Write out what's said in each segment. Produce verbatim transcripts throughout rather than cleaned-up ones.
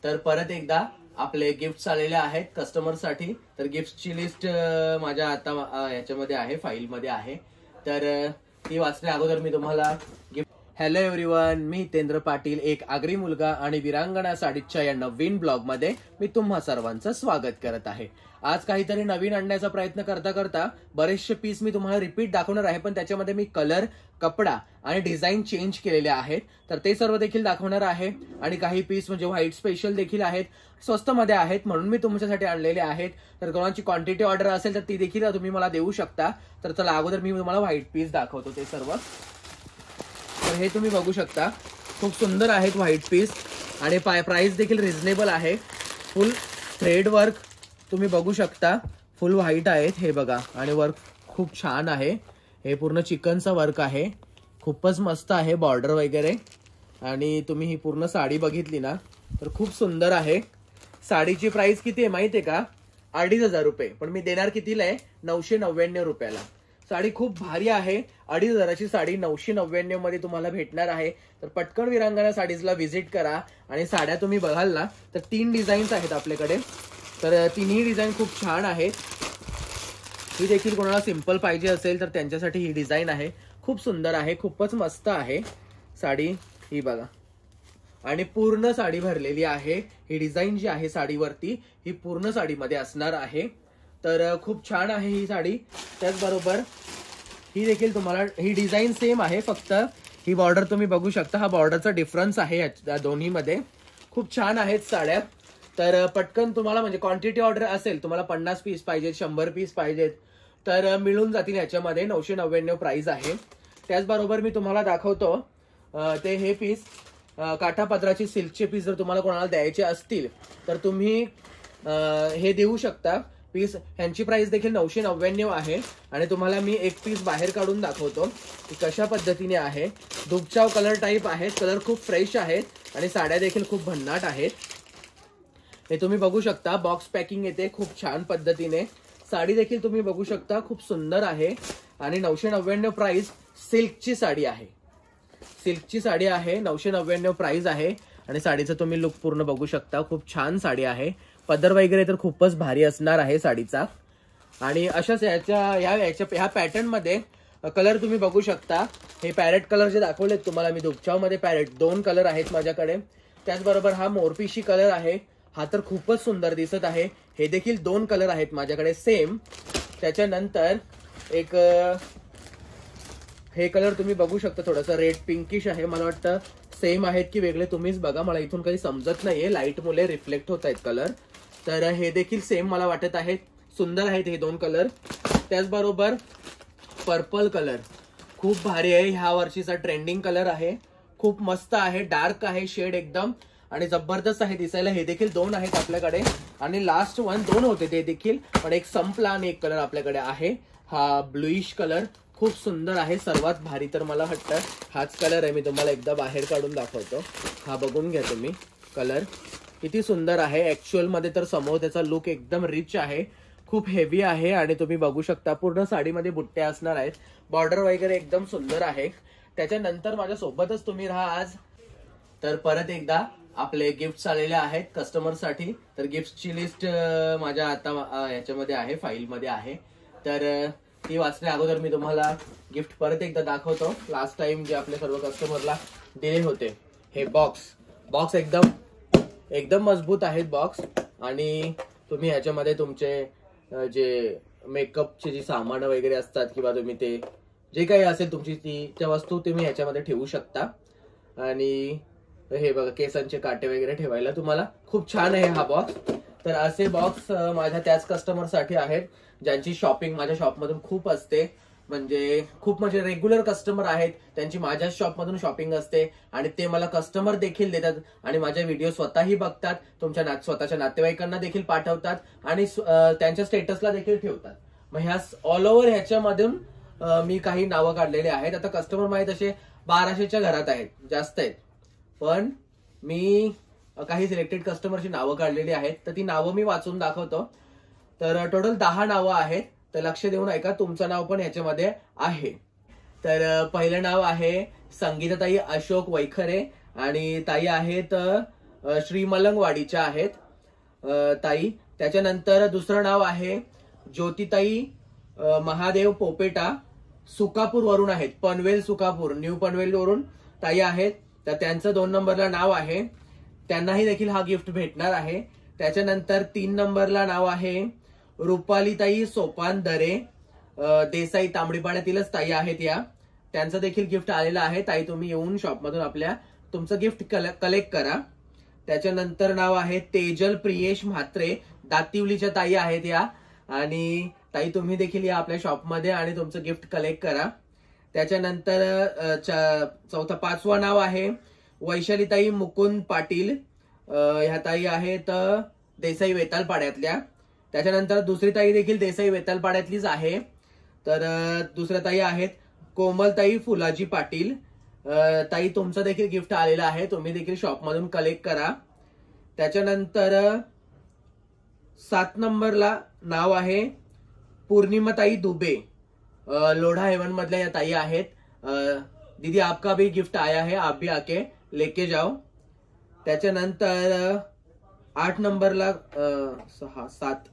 तर परत एकदा आपले गिफ्ट्स आलेले आहेत कस्टमर साठी। तर गिफ्टची लिस्ट माझ्या आता याच्यामध्ये आहे, फाईल मध्ये आहे, तर ती वाचण्या अगोदर मी तुम्हाला गिफ्ट। हॅलो एव्हरीवन, मी हितेंद्र पाटील, एक आगरी मुलगा आणि विरांगणा साडीच्या या नवीन ब्लॉग मध्ये मी तुम्हा सर्वांचं स्वागत करत आहे। आज काहीतरी नवीन आणण्याचा प्रयत्न करता करता बरेचसे पीस मी तुम्हाला रिपीट दाखवणार आहे, पण त्याच्यामध्ये मी कलर, कपडा आणि डिझाईन चेंज केलेले आहेत, तर ते सर्व देखील दाखवणार आहे। आणि काही पीस म्हणजे व्हाईट स्पेशल देखील आहेत, स्वस्त मध्ये आहेत, म्हणून मी तुमच्यासाठी आणलेले आहेत। तर कोणाची क्वांटिटी ऑर्डर असेल तर ती देखील तुम्ही मला देऊ शकता। तर चला अगोदर मी तुम्हाला व्हाईट पीस दाखवतो ते सर्व। तर हे तुम्ही बघू शकता, खूप सुंदर आहेत व्हाईट पीस आणि प्राइस देखील रिझनेबल आहे। फुल थ्रेड वर्क तुम्ही बघू शकता, फुल व्हाईट आहेत हे बघा, आणि वर्क खूप छान आहे। हे पूर्ण चिकनचा वर्क आहे, खूपच मस्त आहे बॉर्डर वगैरे। आणि तुम्ही ही पूर्ण साडी बघितली ना तर खूप सुंदर आहे। साडीची प्राइस किती आहे माहिती आहे का? अडीच हजार रुपये, पण मी देणार कितीला आहे? नऊशे नव्याण्णव रुपयाला। साडी खूप भारी आहे, अडीच हजाराची साडी नऊशे नव्याण्णव मध्ये तुम्हाला भेटणार आहे। तर पटकन विरांगणा साडीजला व्हिजिट करा। आणि साड्या तुम्ही बघाल ना तर तीन डिझाईन्स आहेत आपल्याकडे, तर तिन्ही डिझाईन खूप छान आहेत। ही देखील कोणाला सिंपल पाहिजे असेल तर त्यांच्यासाठी ही डिझाईन आहे, खूप सुंदर आहे, खूपच मस्त आहे साडी। ही बघा, आणि पूर्ण साडी भरलेली आहे। ही डिझाईन जी आहे साडीवरती ही पूर्ण साडीमध्ये असणार आहे, तर खूप छान आहे ही साडी। त्याचबरोबर ही देखील तुम्हाला ही डिझाईन सेम आहे, फक्त ही बॉर्डर तुम्ही बघू शकता, हा बॉर्डरचा डिफरन्स आहे या दोन्ही मध्ये। खूप छान आहेत साड्या। तर पटकन तुम्हाला म्हणजे क्वांटिटी ऑर्डर असेल, तुम्हाला पन्नास पीस पाहिजेत, शंभर पीस पाहिजेत, तर मिळून जातील याच्यामध्ये। नऊशे नव्याण्णव प्राइस आहे। त्याचबरोबर मी तुम्हाला दाखवतो ते हे पीस, काठापदराची सिल्कचे पीस जर तुम्हाला कोणाला द्यायचे असतील तर तुम्ही हे देऊ शकता पीस। ह्यांची प्राइस देखील नऊशे नव्याण्णव आहे। आणि तुम्हाला मी एक पीस बाहेर काढून दाखवतो की कशा पद्धतीने आहे। दुबचाव कलर टाइप आहेत, कलर खूप फ्रेश आहेत आणि साड्या देखील खूप भन्नाट आहेत। हे तुम्ही बघू शकता, बॉक्स पॅकिंग येते खूप छान पद्धतीने। साडी देखील तुम्ही बघू शकता, खूप सुंदर आहे आणि नऊशे नव्याण्णव प्राइस। सिल्कची साडी आहे, सिल्कची साडी आहे, नऊशे नव्याण्णव प्राइस आहे। आणि साडीचं तुम्ही लुक पूर्ण बघू शकता, खूप छान साडी आहे। पदर वगैरे तर खूपच भारी असणार आहे साडीचा। आणि अशाच याच्या या याच्या ह्या पॅटर्न मध्ये कलर तुम्ही बघू शकता। हे पॅरेट कलर जे दाखवलेत तुम्हाला मी दुबचाव मध्ये, पॅरेट दोन कलर आहेत माझ्याकडे। त्याचबरोबर हा मोरपिशी कलर आहे, हा तर खूपच सुंदर दिसत आहे। हे देखील दोन कलर आहेत माझ्याकडे सेम। त्याच्यानंतर एक हे कलर तुम्ही बघू शकता, थोडंसं रेड पिंकिश आहे, मला वाटतं सेम आहेत की वेगळे तुम्हीच बघा, मला इथून काही समजत नाहीये, लाईट मुळे रिफ्लेक्ट होत आहेत कलर। तर हे देखील सेम मला वाटत आहेत, सुंदर आहेत हे दोन कलर। त्याचबरोबर पर्पल कलर खूप भारी आहे, ह्या वर्षीचा ट्रेंडिंग कलर आहे, खूप मस्त आहे, डार्क आहे शेड एकदम आणि जबरदस्त आहे दिसायला। हे देखील दोन आहेत आपल्याकडे। आणि लास्ट वन दोन होते ते देखील, पण एक संपला आणि एक कलर आपल्याकडे आहे, हा ब्लूइश कलर खूप सुंदर आहे। सर्वात भारी तर मला वाटतं हाच कलर आहे, मी तुम्हाला एकदा बाहेर काढून दाखवतो। हा बघून घ्या तुम्ही, कलर किती सुंदर आहे। ऍक्च्युअल मध्ये तर समोर त्याचा लुक एकदम रिच आहे, खूप हेवी आहे। आणि तुम्ही बघू शकता पूर्ण साडीमध्ये बुट्ट्या असणार आहेत, बॉर्डर वगैरे एकदम सुंदर आहे। त्याच्यानंतर माझ्या सोबतच तुम्ही राहा आज। तर परत एकदा आपले गिफ्ट्स आलेले आहेत कस्टमर साठी। तर गिफ्टची लिस्ट माझ्या आता याच्यामध्ये आहे, फाईल मध्ये आहे, तर ती वाचण्या अगोदर मी तुम्हाला गिफ्ट परत एकदा दाखवतो। लास्ट टाइम जे आपल्या सर्व कस्टमरला दिले होते हे बॉक्स बॉक्स एकदम एकदम मजबूत आहेत बॉक्स। आणि तुम्ही ह्याच्यामध्ये तुमचे जे मेकअपचे जी सामान वगैरे असतात किंवा तुम्ही ते जे काही असेल तुमची ती त्या वस्तू तुम्ही ह्याच्यामध्ये ठेवू शकता। आणि हे बघा, केसांचे काटे वगैरे ठेवायला तुम्हाला खूप छान आहे हा बॉक्स। तर असे बॉक्स माझ्या त्याच कस्टमर साठी आहेत ज्यांची शॉपिंग माझ्या शॉपमधून खूप असते, म्हणजे खूप म्हणजे रेग्युलर कस्टमर आहेत, त्यांची माझ्याच शॉपमधून शॉपिंग असते आणि ते मला कस्टमर देखील देतात आणि माझे व्हिडिओ स्वतःही बघतात, तुमच्या ना स्वतःच्या नातेवाईकांना देखील पाठवतात आणि त्यांच्या स्टेटसला देखील ठेवतात। मग ह्या ऑल ओव्हर ह्याच्यामधून मी काही नावं काढलेले आहेत। आता कस्टमर माहित असे बाराशेच्या घरात आहेत, जास्त आहेत, पण मी काही सिलेक्टेड कस्टमरची नावं काढलेली आहेत, तर ती नावं मी वाचून दाखवतो। तर टोटल दहा नावं आहेत, तर लक्ष देऊन ऐका, तुमचं नाव पण ह्याच्यामध्ये आहे। तर पहिलं नाव आहे संगीताताई अशोक वैखरे आणि ताई आहेत श्री मलंगवाडीच्या आहेत ताई. त्याच्यानंतर दुसरं नाव आहे ज्योतिताई महादेव पोपेटा, सुकापूर वरून आहेत, पनवेल सुकापूर, न्यू पनवेल वरून ताई आहेत. तर त्यांचं दोन नंबरला नाव आहे, त्यांनाही देखील हा गिफ्ट भेटणार आहे. त्याच्यानंतर तीन नंबरला नाव आहे रुपालीताई सोपान दरे, देसाई तांबडीपाड्यातीलच ताई आहेत या, त्यांचं देखील गिफ्ट आलेलं आहे. ताई तुम्ही येऊन शॉपमधून आपल्या तुमचं गिफ्ट कलेक्ट करा. त्याच्यानंतर नाव आहे तेजल प्रियेश म्हात्रे, दातिवलीच्या ताई आहेत या, आणि ताई तुम्ही देखील या आपल्या शॉपमध्ये आणि तुमचं गिफ्ट कलेक्ट करा. त्याच्यानंतर चौथा पाचवा नाव आहे वैशालीताई मुकुंद पाटील, ह्या ताई आहेत देसाई वेतालपाड्यातल्या. त्याच्यानंतर दुसरी ताई देखील देसाई वेतालपाड्यातलीच आहे. तर दुसऱ्या ताई आहेत कोमलताई फुलाजी पाटील. ताई तुमचं देखील गिफ्ट आलेलं आहे, तुम्ही देखील शॉपमधून कलेक्ट करा. त्याच्यानंतर सात नंबरला नाव आहे पूर्णिमाताई दुबे, लोढा हेवन मधल्या या ताई आहेत. दीदी आपका भी गिफ्ट आया है, आप भी आके लेके जाओ. त्याच्यानंतर आठ नंबरला सहा सात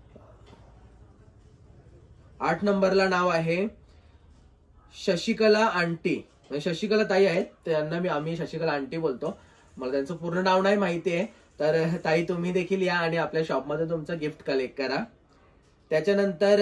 आठ नंबरला नाव आहे शशिकला आंटी, शशिकला ताई आहेत, त्यांना मी आम्ही शशिकला आंटी बोलतो, मला त्यांचं पूर्ण नाव नाही माहिती आहे. तर ताई तुम्ही देखील या आणि आपल्या शॉपमध्ये तुमचं गिफ्ट कलेक्ट करा. त्याच्यानंतर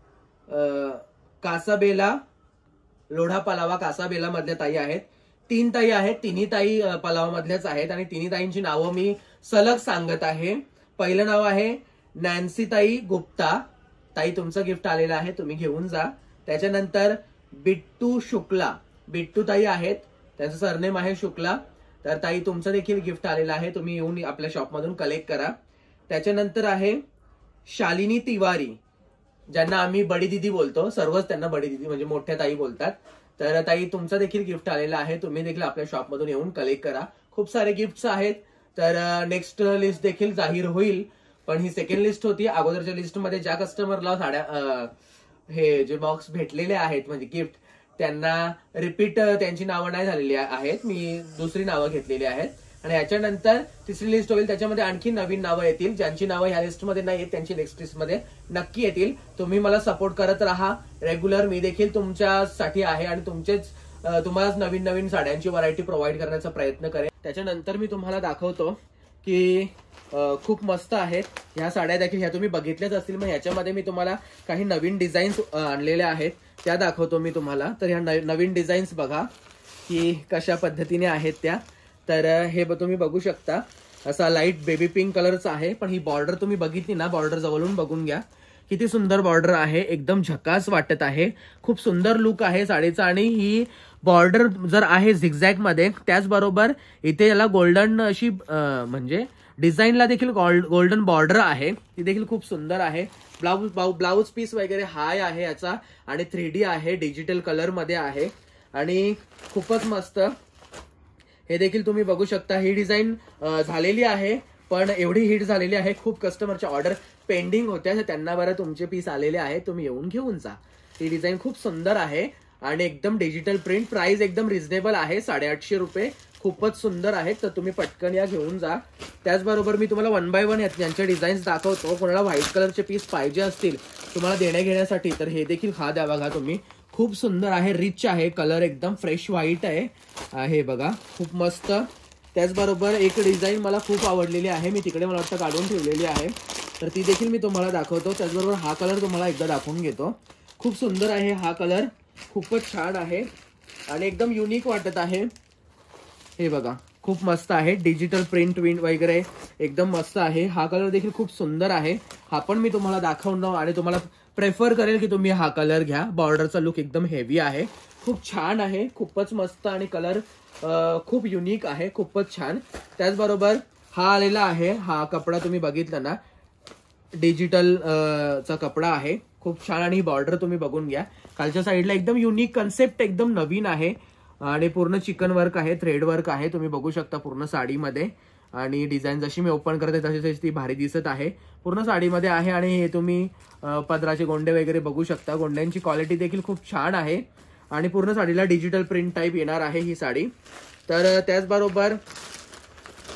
कासाबेला, लोढा पलावा कासाबेला मधल्या ताई आहेत. तीन ताई आहेत, तिन्ही ताई पलावा मधल्याच आहेत आणि तिन्ही ताईंची नावं मी सलग सांगत आहे. पहिलं नाव आहे नॅन्सीताई गुप्ता, ताई तुमचं गिफ्ट आलेलं आहे, तुम्ही घेऊन जा. त्याच्यानंतर बिट्टू शुक्ला, बिट्टू ताई आहेत, त्यांचं सरनेम आहे शुक्ला. तर ताई तुमचं देखील गिफ्ट आलेलं आहे, तुम्ही येऊन आपल्या शॉपमधून कलेक्ट करा. त्याच्यानंतर आहे शालिनी तिवारी, ज्यांना आम्ही बडी दिदी बोलतो, सर्वच त्यांना बडी दिदी म्हणजे मोठ्या ताई बोलतात. तर ताई तुमचं देखील गिफ्ट आलेलं आहे, तुम्ही देखील आपल्या शॉपमधून येऊन कलेक्ट करा. खूप सारे गिफ्ट्स आहेत. तर नेक्स्ट लिस्ट देखील जाहीर होईल, पण ही सेकंड लिस्ट होती. अगोदरच्या लिस्टमध्ये ज्या कस्टमरला साड्या हे जे बॉक्स भेटलेले आहेत म्हणजे गिफ्ट, त्यांना रिपीट त्यांची नावं नाही झालेली आहेत, मी दुसरी नावं घेतलेली आहेत. आणि याच्यानंतर तिसरी लिस्ट होईल, त्याच्यामध्ये आणखी नवीन नावं येतील, ज्यांची नावं ह्या लिस्टमध्ये नाही आहेत त्यांची नेक्स्ट लिस्टमध्ये नक्की येतील. तुम्ही मला सपोर्ट करत राहा रेग्युलर, मी देखील तुमच्यासाठी आहे आणि तुमचेच तुम्हाला नवीन नवीन साड्यांची व्हरायटी प्रोव्हाइड करण्याचा प्रयत्न करेन. त्याच्यानंतर मी तुम्हाला दाखवतो की खूप मस्त आहेत ह्या साड्या देखील, ह्या तुम्ही बघितल्याच असतील, मग ह्याच्यामध्ये मी तुम्हाला काही नवीन डिझाईन्स आणलेल्या आहेत त्या दाखवतो मी तुम्हाला. तर ह्या नवीन डिझाईन्स बघा की कशा पद्धतीने आहेत त्या. तर हे तुम्ही बघू शकता, असा लाईट बेबी पिंक कलरचा आहे, पण ही बॉर्डर तुम्ही बघितली ना, बॉर्डर जवळून बघून घ्या, किती सुंदर बॉर्डर आहे, एकदम झकास वाटत आहे, खूप सुंदर लुक आहे साडीचा. आणि ही बॉर्डर जर आहे झिगझॅग मध्ये, त्याचबरोबर इथे याला गोल्डन अशी म्हणजे डिझाईनला देखील गोल्डन बॉर्डर आहे, ती देखील खूप सुंदर आहे. ब्लाउज ब्लाउज पीस वगैरे हाय आहे याचा, आणि थ्री डी आहे, डिजिटल कलर मध्ये आहे आणि खूपच मस्त. हे देखील तुम्ही बघू शकता, ही डिझाईन झालेली आहे, पण एवढी हिट झालेली आहे, खूप कस्टमरच्या ऑर्डर पेंडिंग होत्या, त्यांना बरं तुमचे पीस आलेले आहे, तुम्ही येऊन घेऊन जा. ही डिझाईन खूप सुंदर आहे आणि एकदम डिजिटल प्रिंट, प्राइस एकदम रिझनेबल आहे, साडेआठशे रुपये, खूपच सुंदर आहेत. तर तुम्ही पटकन या घेऊन जा. त्याचबरोबर मी तुम्हाला वन बाय वन यांच्या डिझाईन्स दाखवतो. कोणाला व्हाईट कलरचे पीस पाहिजे असतील तुम्हाला देण्या घेण्यासाठी, तर हे देखील हा द्या बघा तुम्ही, खूप सुंदर आहे, रिच आहे, कलर एकदम फ्रेश व्हाईट आहे, हे बघा खूप मस्त. त्याचबरोबर एक डिझाईन मला खूप आवडलेली आहे, मी तिकडे मला वाटतं काढून ठेवलेली आहे, तर ती देखील मी तुम्हाला दाखवतो. त्याचबरोबर हा कलर तुम्हाला एकदा दाखवून घेतो, खूप सुंदर आहे हा कलर, खूपच छान आहे आणि एकदम युनिक वाटत आहे. हे बघा खूप मस्त आहे, डिजिटल प्रिंट विंट वगैरे एकदम मस्त आहे. हा कलर देखील खूप सुंदर आहे, हा पण मी तुम्हाला दाखवणार आणि तुम्हाला प्रेफर करेल की तुम्ही हा कलर घ्या. बॉर्डरचा लुक एकदम हेवी आहे, खूप छान आहे, खूपच मस्त आणि कलर खूप युनिक आहे, खूपच छान. त्याचबरोबर हा आलेला आहे, हा कपडा तुम्ही बघितला ना, डिजिटल चा कपडा आहे, खूप छान. आणि ही बॉर्डर तुम्ही बघून घ्या, खालच्या साईडला एकदम युनिक कन्सेप्ट, एकदम नवीन आहे आणि पूर्ण चिकन वर्क आहे, थ्रेड वर्क आहे, तुम्ही बघू शकता पूर्ण साडीमध्ये. आणि डिझाईन जशी मी ओपन करते तशी तशी ती भारी दिसत आहे, पूर्ण साडीमध्ये आहे. आणि हे तुम्ही पदराचे गोंडे वगैरे बघू शकता, गोंड्यांची क्वालिटी देखील खूप छान आहे आणि पूर्ण साडीला डिजिटल प्रिंट टाईप येणार आहे ही साडी. तर त्याचबरोबर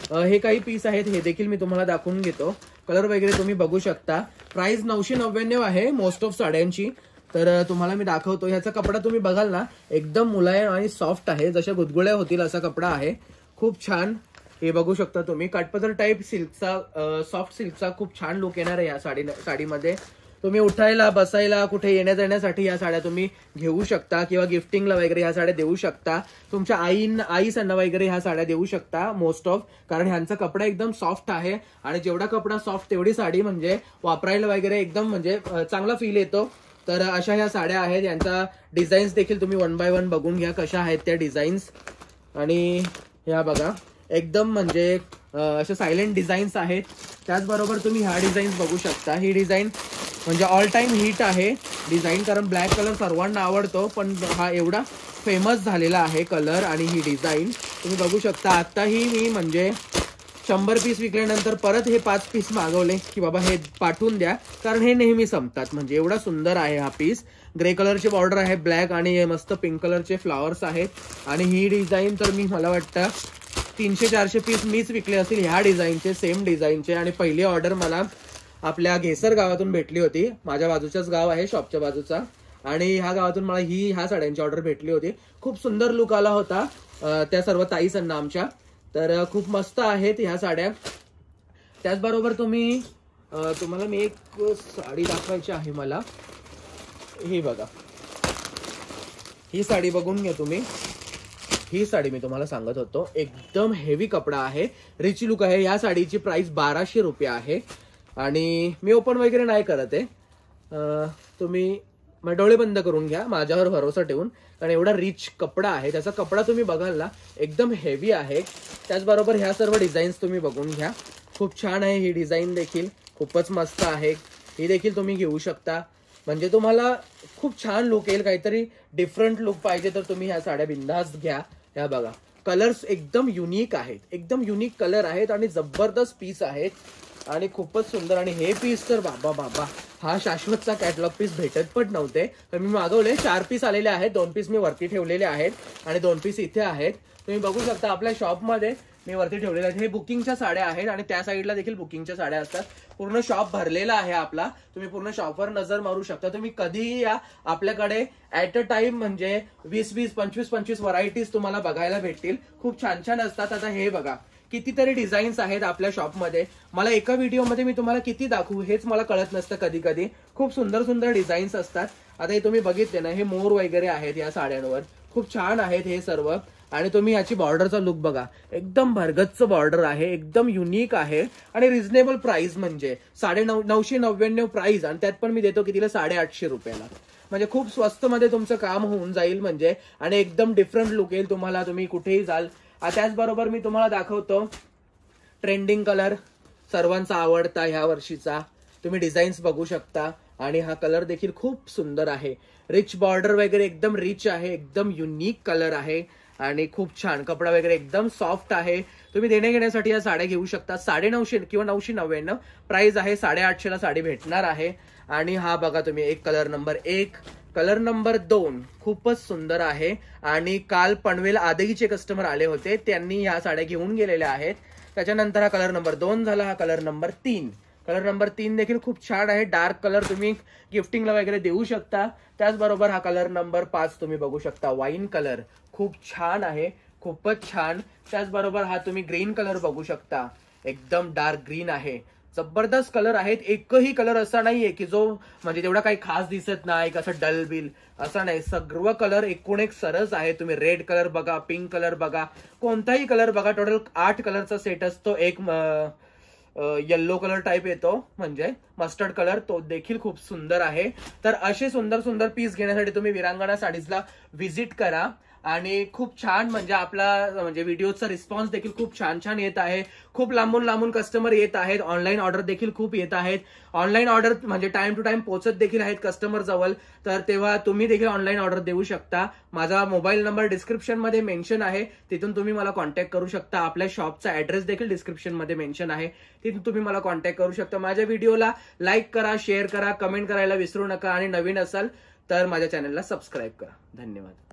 हे काही पीस आहेत, हे देखील मी तुम्हाला दाखवून घेतो. कलर वगैरे तुम्ही बघू शकता. प्राइस नऊशे नव्याण्णव आहे मोस्ट ऑफ साड्यांची. तर तुम्हाला मी दाखवतो. ह्याचा कपडा तुम्ही बघाल ना, एकदम मुलायम आणि सॉफ्ट आहे, जशा गुदगुळ्या होतील असा कपडा आहे. खूप छान. हे बघू शकता तुम्ही, काठपदर टाईप सिल्कचा, सॉफ्ट सिल्कचा खूप छान लुक येणार आहे या साडी साडीमध्ये. तुम्ही उठायला बसायला कुठे येण्या जाण्यासाठी या साड्या तुम्ही घेऊ शकता, किंवा गिफ्टिंगला वगैरे ह्या साड्या देऊ शकता. तुमच्या आईन आईसांना वगैरे ह्या साड्या देऊ शकता मोस्ट ऑफ, कारण ह्यांचा कपडा एकदम सॉफ्ट आहे. आणि जेवढा कपडा सॉफ्ट तेवढी साडी म्हणजे वापरायला वगैरे एकदम म्हणजे चांगला फील येतो. तर अशा ह्या साड्या आहेत. यांचा डिझाईन्स देखील तुम्ही वन बाय वन बघून घ्या कशा आहेत त्या डिझाईन्स. आणि ह्या बघा, एकदम म्हणजे अशा सायलेंट डिझाईन्स आहेत. त्याचबरोबर तुम्ही ह्या डिझाईन्स बघू शकता. ही डिझाईन म्हणजे ऑल टाइम हिट आहे डिझाईन, कारण ब्लॅक कलर सर्वांना आवडतो, पण हा एवढा फेमस झालेला आहे कलर आणि ही डिझाईन तुम्ही बघू शकता. आत्ताही मी म्हणजे शंभर पीस विकल्यानंतर परत हे पाच पीस मागवले की बाबा हे पाठवून द्या, कारण हे नेहमी संपतात. म्हणजे एवढा सुंदर आहे हा पीस. ग्रे कलरची बॉर्डर आहे, ब्लॅक आणि मस्त पिंक कलरचे फ्लॉवर्स आहेत. आणि ही डिझाईन तर मी मला वाटतं तीनशे चारशे पीस मीच विकले असतील ह्या डिझाईनचे, सेम डिझाईनचे. आणि पहिली ऑर्डर मला आपल्या घेसर गावातून भेटली होती. माझ्या बाजूच्याच गाव आहे, शॉपच्या बाजूचा. आणि ह्या गावातून मला ही ह्या साड्यांची ऑर्डर भेटली होती. खूप सुंदर लुक आला होता त्या सर्व ताईसांना आमच्या. तर खूप मस्त आहेत ह्या साड्या. त्याचबरोबर तुम्ही तुम्हाला मी एक साडी दाखवायची आहे मला. ही बघा, ही साडी बघून घ्या तुम्ही. ही साडी मी तुम्हाला सांगत होतो, एकदम हेवी कपडा आहे, रिच लुक आहे. या साडीची प्राइस बाराशे रुपये आहे. आणि मी ओपन वगैरे नाही करत आहे, तुम्ही डोळे बंद करून घ्या माझ्यावर भरोसा ठेवून, कारण एवढा रिच कपडा आहे. त्याचा कपडा तुम्ही बघाल ना, एकदम हेवी आहे. त्याचबरोबर ह्या सर्व डिझाईन्स तुम्ही बघून घ्या. खूप छान आहे ही डिझाईन देखील, खूपच मस्त आहे. ही देखील तुम्ही घेऊ शकता. म्हणजे तुम्हाला खूप छान लुक येईल, काहीतरी डिफरंट लुक पाहिजे तर तुम्ही ह्या साड्या बिंदास घ्या. ह्या बघा, कलर्स एकदम युनिक आहेत, एकदम युनिक कलर आहेत आणि जबरदस्त पीस आहेत आणि खूपच सुंदर. आणि हे पीस तर बाबा बाबा, हा शाश्वतचा कॅटलॉग पीस भेटत पण नव्हते, तर मी मागवले. चार पीस आलेले आहेत, दोन पीस मी वरती ठेवलेले आहेत आणि दोन पीस इथे आहेत. तुम्ही बघू शकता आपल्या शॉपमध्ये मी वरती ठेवलेले आहेत. हे बुकिंगच्या साड्या आहेत आणि त्या साईडला देखील बुकिंगच्या साड्या असतात. पूर्ण शॉप भरलेला आहे आपला. तुम्ही पूर्ण शॉपवर नजर मारू शकता. तुम्ही कधीही या, आपल्याकडे ऍट अ टाइम म्हणजे वीस वीस पंचवीस पंचवीस व्हरायटीज तुम्हाला बघायला भेटतील. खूप छान छान असतात. आता हे बघा, कितीतरी डिझाईन्स आहेत आपल्या शॉपमध्ये. मला एका व्हिडिओमध्ये मी तुम्हाला किती दाखवू हेच मला कळत नसतं कधी कधी. खूप सुंदर सुंदर डिझाईन्स असतात. आता हे तुम्ही बघितले ना, हे मोर वगैरे आहेत या साड्यांवर, खूप छान आहेत हे सर्व. आणि तुम्ही याची बॉर्डरचा लुक बघा, एकदम भरगच्च बॉर्डर आहे, एकदम युनिक आहे आणि रिझनेबल प्राइस म्हणजे साडे नऊ नऊशे नव्याण्णव प्राइस. आणि त्यात पण मी देतो की तिला साडेआठशे रुपयाला. म्हणजे खूप स्वस्त मध्ये तुमचं काम होऊन जाईल म्हणजे, आणि एकदम डिफरंट लुक येईल तुम्हाला, तुम्ही कुठेही जाल. त्याचबरोबर मी तुम्हाला दाखवतो ट्रेंडिंग कलर, सर्वांचा आवडता ह्या वर्षीचा. तुम्ही डिझाईन्स बघू शकता आणि हा कलर देखील खूप सुंदर आहे. रिच बॉर्डर वगैरे एकदम रिच आहे, एकदम युनिक कलर आहे आणि खूप छान कपडा वगैरे एकदम सॉफ्ट आहे. तुम्ही देणे घेण्यासाठी या साड्या घेऊ शकता. साडे नऊशे किंवा नऊशे नव्याण्णव प्राइस आहे. साडेआठशे ला साडी भेटणार आहे. आणि हा बघा तुम्ही, एक कलर नंबर एक, कलर नंबर दोन खूपच सुंदर आहे. आणि काल पनवेल आदगीचे कस्टमर आले होते, त्यांनी ह्या साड्या घेऊन गेलेल्या आहेत. त्याच्यानंतर हा कलर नंबर दोन झाला. हा कलर नंबर तीन, कलर नंबर तीन देखील खूप छान आहे. डार्क कलर तुम्ही गिफ्टिंगला वगैरे देऊ शकता. त्याचबरोबर हा कलर नंबर पाच तुम्ही बघू शकता, वाईन कलर, खूप छान आहे, खूपच छान. त्याचबरोबर हा तुम्ही ग्रीन कलर बघू शकता, एकदम डार्क ग्रीन आहे. जबरदस्त कलर आहेत. एकही कलर असा नाहीये की जो म्हणजे तेवढा काही खास दिसत नाही, कसं डल बिल असं नाही. सर्व कलर एकूण एक सरस आहे. तुम्ही रेड कलर बघा, पिंक कलर बघा, कोणताही कलर बघा. टोटल आठ कलरचा सेट असतो. एक येल्लो कलर टाइप येतो म्हणजे मस्टर्ड कलर, तो देखील खूप सुंदर आहे. तर असे सुंदर सुंदर पीस घेण्यासाठी तुम्ही विरांगणा साडीजला व्हिजिट करा. आणि खूप छान म्हणजे आपला म्हणजे व्हिडिओचा रिस्पॉन्स देखील खूप छान छान येत आहे. खूप लांबून लांबून कस्टमर येत आहेत. ऑनलाईन ऑर्डर देखील खूप येत आहेत. ऑनलाईन ऑर्डर म्हणजे टाइम टू टाइम पोहोचत देखील आहेत कस्टमर जवळ. तर तेव्हा तुम्ही देखील ऑनलाईन ऑर्डर देऊ शकता. माझा मोबाईल नंबर डिस्क्रिप्शन मध्ये मेन्शन आहे, तिथून तुम्ही मला कॉन्टॅक्ट करू शकता. आपल्या शॉपचा ऍड्रेस देखील डिस्क्रिप्शन मध्ये मेन्शन आहे, तिथून तुम्ही मला कॉन्टॅक्ट करू शकता. माझ्या व्हिडिओला लाईक करा, शेअर करा, कमेंट करायला विसरू नका. आणि नवीन असाल तर माझ्या चॅनलला सबस्क्राईब करा. धन्यवाद.